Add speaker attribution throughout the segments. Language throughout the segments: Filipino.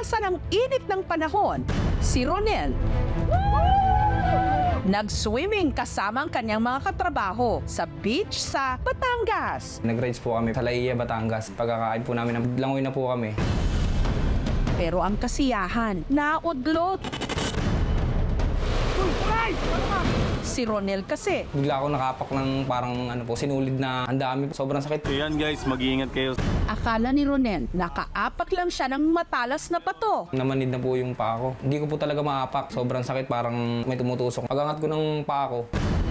Speaker 1: Naubusan ng init ng panahon, si Ronel nag-swimming kasama ang kanyang mga katrabaho sa beach sa Batangas.
Speaker 2: Nag-rides po kami sa Laia, Batangas. Pagkakain po namin, langoy na po kami.
Speaker 1: Pero ang kasiyahan, naudlot. Si Ronel kasi,
Speaker 2: Bigla ako nakapak ng parang sinulid na ang dami. Sobrang sakit.
Speaker 3: Ayan guys, mag-iingat kayo.
Speaker 1: akala ni Ronel nakaapak lang siya ng matalas na bato.
Speaker 2: Namanid na po yung paa ko. Hindi ko po talaga maapak. Sobrang sakit, parang may tumutusok. Pag-angat ko ng paa ko,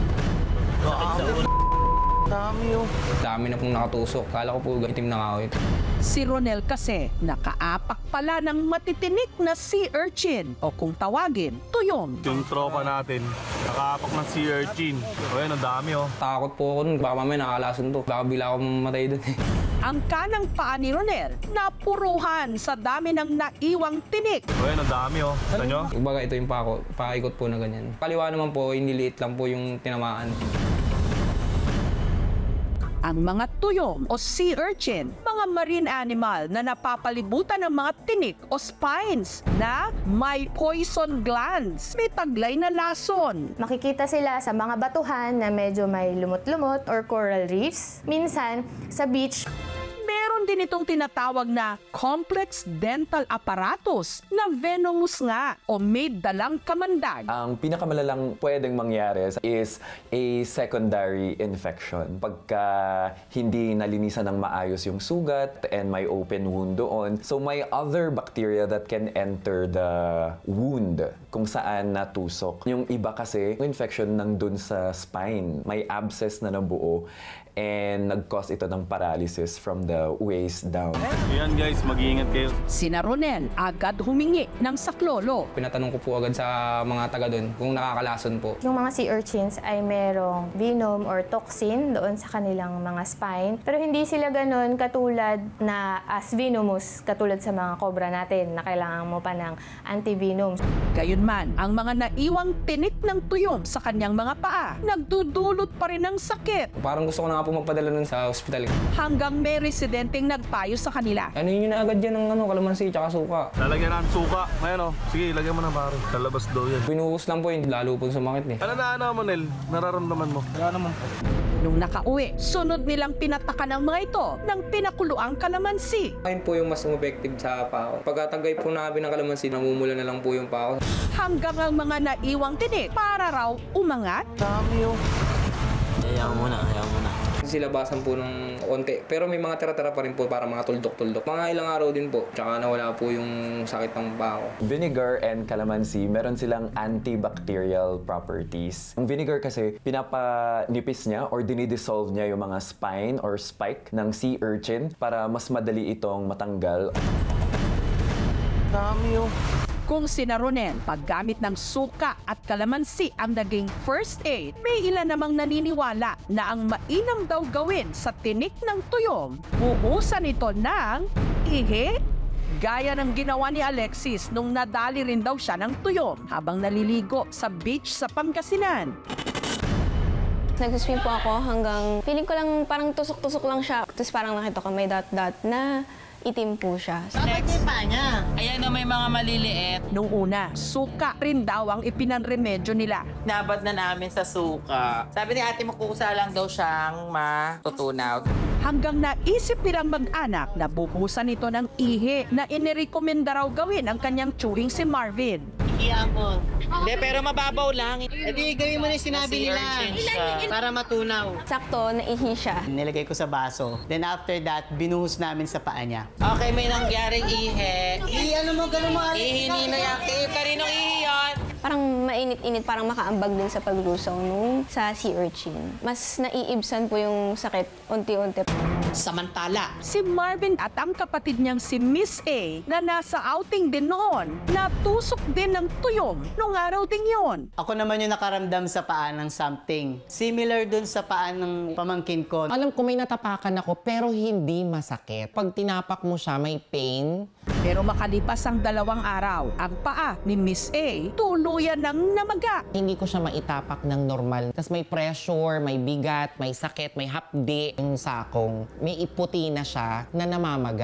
Speaker 2: dami na pong nakatusok. Kala ko po itim na ngawit.
Speaker 1: Si Ronel kasi nakaapak pala ng matitinik na sea urchin o kung tawagin, tuyong.
Speaker 3: Yung tropa natin, nakaapak ng sea urchin. O yan, ang dami oh.
Speaker 2: Takot po ako nun. Baka mamaya nakalason to. Baka bila ako mamatay dun.
Speaker 1: Ang kanang paa ni Ronel napuruhan sa dami ng naiwang tinik.
Speaker 3: O yan, ang dami oh. Kita nyo?
Speaker 2: Kumbaga ito yung paa ko. Paikot po na ganyan. Kaliwa naman po, hindi liit lang po yung tinamaan.
Speaker 1: Ang mga tuyong o sea urchin, mga marine animal na napapalibutan ng mga tinik o spines na may poison glands, may taglay na lason.
Speaker 4: Makikita sila sa mga batuhan na medyo may lumot-lumot or coral reefs. Minsan, sa beach,
Speaker 1: Meron din itong tinatawag na complex dental apparatus na venomous nga o may dalang kamandag.
Speaker 5: Ang pinakamalalang pwedeng mangyari is a secondary infection. Pagka hindi nalinisan ng maayos yung sugat and may open wound doon. So may other bacteria that can enter the wound kung saan natusok. Yung iba kasi, yung infection nandun sa spine. May abscess na nabuo and nag-cause ito ng paralysis from the waist down.
Speaker 3: Ayan guys, mag-iingat kayo.
Speaker 1: Sina Ronel agad humingi ng saklolo.
Speaker 2: Pinatanong ko po agad sa mga taga doon kung nakakalason po.
Speaker 4: yung mga sea urchins ay merong venom or toxin doon sa kanilang mga spine. Pero hindi sila ganun katulad na as venomous, katulad sa mga cobra natin na kailangan mo pa ng antivenom.
Speaker 1: Gayunman, ang mga naiwang tinik ng tuyong sa kanyang mga paa, nagdudulot pa rin ng sakit.
Speaker 2: Parang gusto ko na nga po magpadala nun sa ospital.
Speaker 1: Hanggang may residenteng nagpayo sa kanila.
Speaker 2: Ano yun na agad yan ng kalamansi tsaka suka.
Speaker 3: Lalagyan ng suka. Ayan oh. Sige, lagyan mo na pare. Kalabas daw yan.
Speaker 2: Binuhos lang po yun, lalo po sumakit eh.
Speaker 3: Ano na mo, Nel? Nararamdaman mo? Wala naman po.
Speaker 1: Nung nakauwi, sunod nilang pinatakan ng mga ito ng pinakuluang kalamansi.
Speaker 2: Ayun po yung mas effective sa paa ko. Pagkatagay po namin ng kalamansi, namumula na lang po yung paa ko.
Speaker 1: Hanggang ang mga naiwang tinik para raw umangat.
Speaker 3: Dami oh.
Speaker 6: Ayaw mo na.
Speaker 2: Silabasan po ng onte. Pero may mga tira-tira pa rin po para mga tuldok-tuldok. Mga ilang araw din po. Tsaka nawala po yung sakit ng paa ko.
Speaker 5: Vinegar and calamansi, meron silang antibacterial properties. Ang vinegar kasi, pinapanipis niya or dinidissolve niya yung mga spine or spike ng sea urchin para mas madali itong matanggal.
Speaker 3: Dami oh.
Speaker 1: Kung sina Ronel, paggamit ng suka at kalamansi ang naging first aid, may ilan namang naniniwala na ang mainam daw gawin sa tinik ng tuyong, buhusan ito ng ihi, gaya ng ginawa ni Alexis nung nadali rin daw siya ng tuyong habang naliligo sa beach sa Pangasinan.
Speaker 7: Nag-swim po ako hanggang, feeling ko lang parang tusok-tusok lang siya. Tapos parang nakita ko may dot-dot na itim po siya.
Speaker 6: Next pa niya. Ayan o, may mga maliliit.
Speaker 1: Nung una, suka rin daw ang ipinanremedyo nila.
Speaker 6: Nabad na namin sa suka. Sabi ni ate mo, kusa lang daw siyang matutunaw.
Speaker 1: Hanggang naisip nilang mag-anak na bubusan ito ng ihi na inirekomenda raw gawin ang kanyang tsuhing si Marvin.
Speaker 6: Iyapon. Hindi, pero mababaw lang.
Speaker 8: Edi gawin mo na yung sinabi nila para matunaw.
Speaker 7: Sakto, naihi siya.
Speaker 8: Nilagay ko sa baso. Then after that, binuhos namin sa paa niya.
Speaker 6: Okay, may nangyaring ihe.
Speaker 8: Ano mo, ganun mo, Alex?
Speaker 6: Ihi na yan. Kaninong ihi yun?
Speaker 7: Parang mainit-init, parang makaambag din sa paglusaw nung sa sea urchin. Mas naiibsan po yung sakit unti-unti.
Speaker 8: Samantala,
Speaker 1: Si Marvin at ang kapatid niyang si Miss A na nasa outing din noon, natusok din ng tuyong nung araw din yon.
Speaker 8: ako naman yung nakaramdam sa paa ng something. Similar dun sa paa ng pamangkin ko.
Speaker 9: Alam ko may natapakan ako pero hindi masakit. Pag tinapak mo siya, may pain.
Speaker 1: Pero makalipas ang 2 araw, ang paa ni Miss A tuluyan ng namaga.
Speaker 9: Hindi ko siya maitapak ng normal. Tapos may pressure, may bigat, may sakit, may hapdi. Yung sakong, may iputi na siya na namamaga.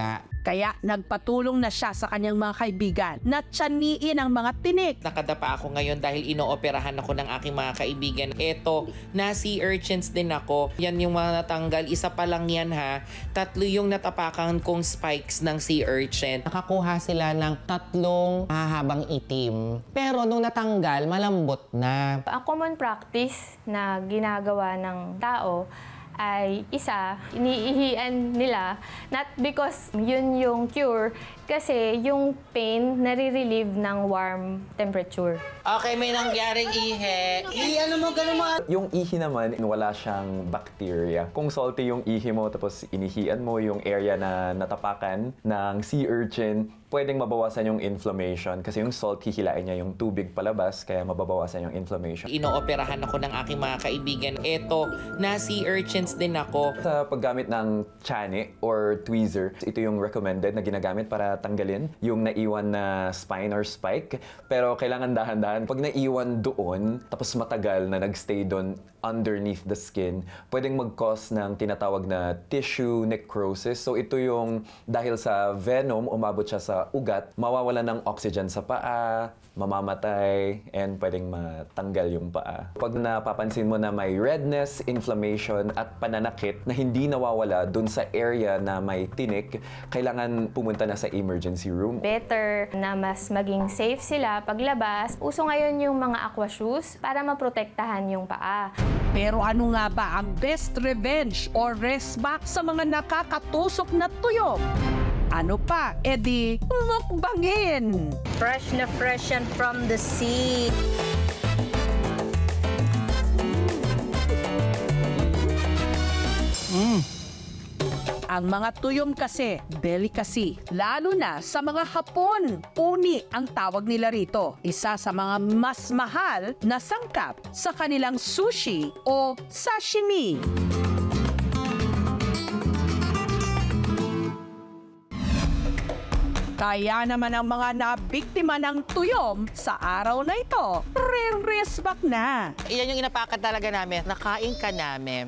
Speaker 1: Kaya nagpatulong na siya sa kanyang mga kaibigan na tiyaниin ang mga tinik.
Speaker 6: Nakadapa ako ngayon dahil inooperahan ako ng aking mga kaibigan. Eto, na sea urchins din ako. Yan yung mga natanggal. Isa pa lang yan ha. 3 yung natapakan kong spikes ng sea urchin.
Speaker 9: Nakakuha sila ng 3 mahahabang itim. Pero nung natanggal, malambot na.
Speaker 4: Ang common practice na ginagawa ng tao ay isa, iniihian nila, not because yun yung cure, kasi yung pain nare-relieve ng warm temperature.
Speaker 6: Okay, may nangyaring ihe.
Speaker 8: Ano mo, ganun mo.
Speaker 5: Yung ihi naman, wala siyang bacteria. Kung salty yung ihi mo, tapos inihian mo yung area na natapakan ng sea urchin, pwedeng mabawasan yung inflammation kasi yung salt hihilain niya yung tubig palabas, kaya mababawasan yung inflammation.
Speaker 6: Inooperahan ako ng aking mga kaibigan. Eto, na sea urchins din ako.
Speaker 5: Sa paggamit ng tiyan or tweezer, ito yung recommended na ginagamit para tanggalin yung naiwan na spine or spike. Pero kailangan dahan-dahan. Pag naiwan doon, tapos matagal na nagstay doon underneath the skin, pwedeng mag-cause ng tinatawag na tissue necrosis. So ito yung dahil sa venom, umabot siya sa ugat, mawawala ng oxygen sa paa, mamamatay, and pwedeng matanggal yung paa. Pag napapansin mo na may redness, inflammation, at pananakit na hindi nawawala dun sa area na may tinik, kailangan pumunta na sa emergency room.
Speaker 4: Better na mas maging safe sila paglabas. Uso ngayon yung mga aqua shoes para maprotektahan yung paa.
Speaker 1: Pero ano nga ba ang best revenge or resback sa mga nakakatusok na tuyok? Ano pa? Edi, mukbangin!
Speaker 10: Fresh na fresh and from the sea.
Speaker 1: Ang mga tuyom kasi, delicacy. Lalo na sa mga Hapon. Uni ang tawag nila rito. Isa sa mga mas mahal na sangkap sa kanilang sushi o sashimi. Kaya naman ang mga nabiktima ng tuyom sa araw na ito, re-resback na.
Speaker 6: Iyan yung inapakan talaga namin. Nakain ka namin.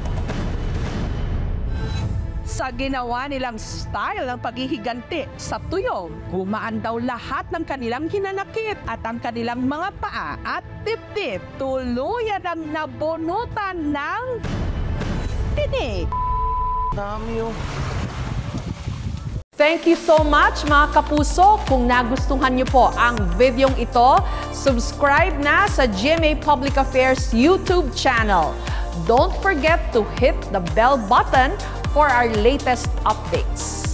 Speaker 1: Sa ginawa nilang style ng paghihiganti sa tuyong, gumaan daw lahat ng kanilang hinanakit at ang kanilang mga paa at dibdib tuluyan ang nabunutan ng tinik.
Speaker 6: Dami yung...
Speaker 1: Thank you so much mga kapuso. Kung nagustuhan niyo po ang videong ito, subscribe na sa GMA Public Affairs YouTube channel. Don't forget to hit the bell button for our latest updates.